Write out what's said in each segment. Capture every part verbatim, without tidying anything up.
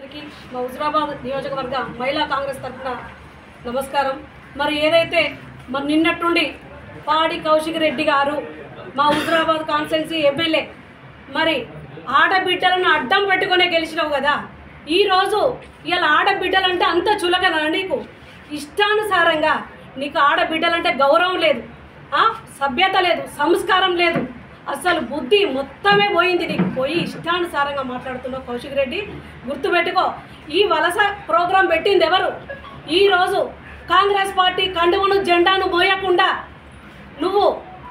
అందరికీ మా హుజురాబాద్ నియోజకవర్గ మహిళా కాంగ్రెస్ తరఫున నమస్కారం. మరి ఏదైతే మరి నిన్నట్టుండి పాడి కౌశిక్ రెడ్డి గారు మా హుజురాబాద్ కాన్స్టిట్యున్సీ ఎమ్మెల్యే మరి ఆడబిడ్డలను అడ్డం పెట్టుకునే గెలిచినావు కదా. ఈరోజు ఇలా ఆడబిడ్డలంటే అంత చులకనా నీకు? ఇష్టానుసారంగా నీకు ఆడబిడ్డలంటే గౌరవం లేదు, సభ్యత లేదు, సంస్కారం లేదు, అసలు బుద్ధి మొత్తమే పోయింది నీకు. పోయి ఇష్టానుసారంగా మాట్లాడుతున్నావు కౌశిక్ రెడ్డి. గుర్తుపెట్టుకో, ఈ వలస ప్రోగ్రాం పెట్టింది ఎవరు? ఈరోజు కాంగ్రెస్ పార్టీ కండువను జెండాను మోయకుండా నువ్వు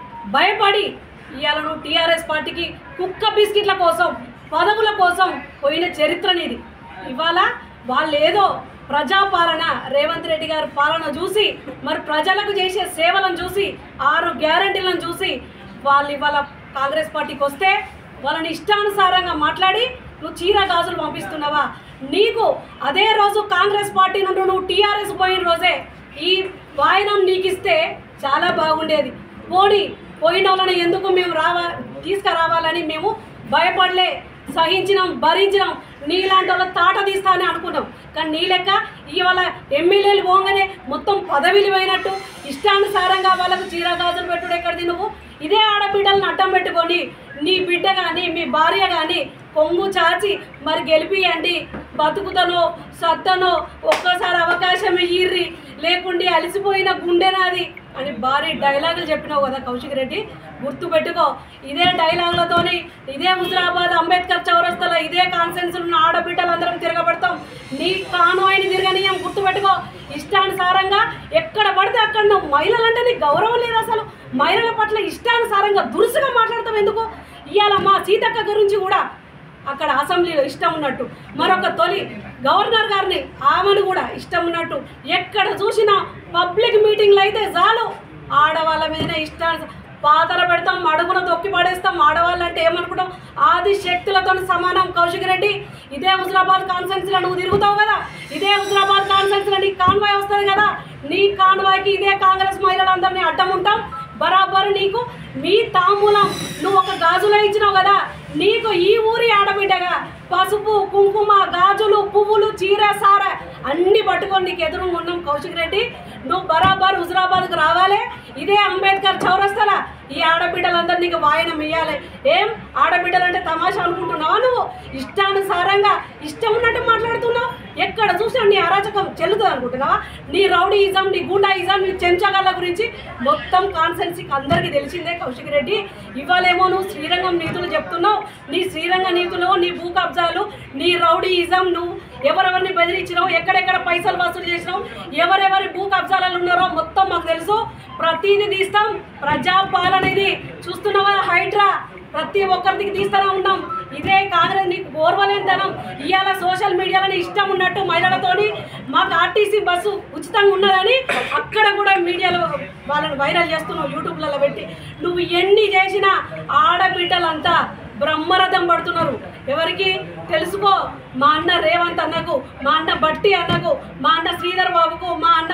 భయపడి ఇవాళ నువ్వు టీఆర్ఎస్ పార్టీకి కుక్క బిస్కెట్ల కోసం పదవుల కోసం పోయిన చరిత్ర నీది. ఇవాళ వాళ్ళు ఏదో ప్రజాపాలన రేవంత్ రెడ్డి గారి పాలన చూసి మరి ప్రజలకు చేసే సేవలను చూసి ఆరు గ్యారంటీలను చూసి వాళ్ళు ఇవాళ కాంగ్రెస్ పార్టీకి వస్తే వాళ్ళని ఇష్టానుసారంగా మాట్లాడి నువ్వు చీర గాజులు పంపిస్తున్నావా? నీకు అదే రోజు కాంగ్రెస్ పార్టీ నుండి నువ్వు టీఆర్ఎస్ పోయిన రోజే ఈ వాయనం నీకు ఇస్తే చాలా బాగుండేది. పోనీ పోయిన వాళ్ళని ఎందుకు మేము రావా తీసుకురావాలని మేము భయపడలే, సహించినాం, భరించినాం. నీలాంటి వాళ్ళ తాట తీస్తానే అనుకున్నాం. కానీ నీ లెక్క ఇవాళ ఎమ్మెల్యేలు పోగానే మొత్తం పదవిలు పోయినట్టు ఇష్టానుసారంగా వాళ్ళకు చీర గాజులు పెట్టుడు ఎక్కడిది? నువ్వు ఇదే ఆడబిడ్డలను అడ్డం పెట్టుకొని నీ బిడ్డ కానీ మీ భార్య కానీ కొంగు చాచి మరి గెలిపియండి, బతుకుతనో సత్తనో ఒక్కసారి అవకాశం ఇయ్యిర్రి, లేకుంటే అలసిపోయిన గుండెనాది అని భారీ డైలాగులు చెప్పినావు కదా కౌశిక్ రెడ్డి. గుర్తుపెట్టుకో, ఇదే డైలాగులతోని ఇదే హుజురాబాద్ అంబేద్కర్ చౌరస్తాలో ఇదే కాన్ఫరెన్స్ ఉన్న ఆడబిడ్డలందరం తిరగబడతాం. నీ కాన్వాయ్ని తిరగనీయం. గుర్తుపెట్టుకో, ఇష్టానుసారంగా ఎక్కడ పడితే అక్కడ నువ్వు మహిళలంటే నీకు గౌరవం లేదు. అసలు మహిళల పట్ల ఇష్టానుసారంగా దురుసుగా మాట్లాడతావు ఎందుకు? ఇవాళ మా సీతక్క గురించి కూడా అక్కడ అసెంబ్లీలో ఇష్టం ఉన్నట్టు, మరొక తొలి గవర్నర్ గారిని ఆమెను కూడా ఇష్టం ఉన్నట్టు, ఎక్కడ చూసినా పబ్లిక్ మీటింగ్లు అయితే చాలు ఆడవాళ్ళ మీద ఇష్టాను పాతర పెడతాం, అడుగున తొక్కి పడేస్తాం. ఆడవాళ్ళు అంటే ఏమనుకుంటాం? ఆది శక్తులతో సమానం కౌశిక్ రెడ్డి. ఇదే హుజురాబాద్ కాన్స్టిట్యున్సీలో నువ్వు తిరుగుతావు కదా, ఇదే హుజురాబాద్ కాన్స్టిట్యున్సీలో నీ కాన్వాయ్ వస్తుంది కదా. నీ కాన్వాయ్కి ఇదే కాంగ్రెస్ మహిళలందరినీ అడ్డం ఉంటాం. బరాబరు నీకు మీ తాంబూలం నువ్వు ఒక గాజులో ఇచ్చినావు కదా, నీకు ఈ ఊరి ఆడబిడ్డగా పసుపు కుంకుమ గాజులు పువ్వులు చీర సార అన్నీ పట్టుకొని నీకు ఎదురు ఉన్నాం కౌశిక్ రెడ్డి. నువ్వు బరాబర్ హుజురాబాద్కు రావాలి. ఇదే అంబేద్కర్ చౌరస్తాలా ఈ ఆడబిడ్డలందరూ నీకు వాయనం ఇవ్వాలి. ఏం ఆడబిడ్డలంటే తమాషా అనుకుంటున్నావా? నువ్వు ఇష్టానుసారంగా ఇష్టం ఉన్నట్టు మాట్లాడుతున్నావు. ఎక్కడ చూసినా నీ అరాచకం చెల్లుతుంది అనుకుంటున్నావా? నీ రౌడీయిజం, నీ గుండాయిజం, నీ చెంచగాళ్ళ గురించి మొత్తం కాన్స్టిట్యున్సీకి అందరికీ తెలిసిందే కౌశిక్ రెడ్డి. ఇవాళేమో నువ్వు శ్రీరంగం నీతులు చెప్తున్నావు. నీ శ్రీరంగ నీతులు, నీ భూ కబ్జాలు, నీ రౌడీయిజం, నువ్వు ఎవరెవరిని బెదిరించినావు, ఎక్కడెక్కడ పైసలు వసూలు చేసినావు, ఎవరెవరి భూ కబ్జాలలో ఉన్నారో మొత్తం మాకు తెలుసు. ప్రతిదీ తీస్తాం. ప్రజాపాలనది చూస్తున్నావా? హైడ్రా ప్రతి ఒక్కరికి తీస్తూనే ఉన్నాం. ఇదే కాంగ్రెస్ నీకు ఓర్వలేనితనం. ఇవాళ సోషల్ మీడియాలో ఇష్టం ఉన్నట్టు మహిళలతోని మాకు ఆర్టీసీ బస్సు ఉచితంగా ఉన్నదని అక్కడ కూడా మీడియాలో వాళ్ళని వైరల్ చేస్తున్నావు, యూట్యూబ్లలో పెట్టి. నువ్వు ఎన్ని చేసినా ఆడబిడ్డలంతా బ్రహ్మరథం పడుతున్నారు. ఎవరికి తెలుసుకో? మా అన్న రేవంత్ అన్నకు, మా అన్న బట్టి అన్నకు, మా అన్న శ్రీధర్ బాబుకు, మా అన్న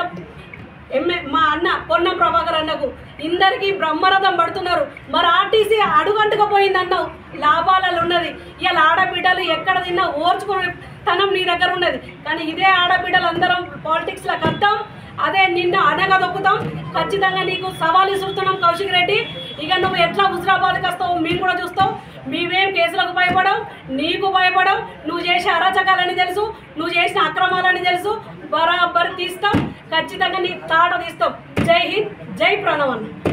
ఎంఏ మా అన్న పొన్నం ప్రభాకర్ అన్నకు ఇందరికీ బ్రహ్మరథం పడుతున్నారు. మరి ఆర్టీసీ అడుగంటుకపోయిందన్నావు, లాభాలలో ఉన్నది. ఇలా ఆడబిడ్డలు ఎక్కడ తిన్నా ఓర్చుకునే తనం నీ దగ్గర ఉన్నది. కానీ ఇదే ఆడబిడ్డలు అందరం పాలిటిక్స్లోకి వద్దాం, అదే నిన్ను అనగదొక్కుతాం. ఖచ్చితంగా నీకు సవాల్ ఇస్తున్నాం కౌశిక్ రెడ్డి. ఇక నువ్వు ఎట్లా హుజురాబాద్కి వస్తావు మేము కూడా చూస్తావు. మేమేం కేసులకు భయపడవు, నీకు భయపడవు. నువ్వు చేసే అరాచకాలని తెలుసు, నువ్వు చేసిన అక్రమాలని తెలుసు. బరాబర్ తీస్తాం, ఖచ్చితంగా నీ తాట తీస్తాం. జై హింద్, జై ప్రణవ్ అన్న.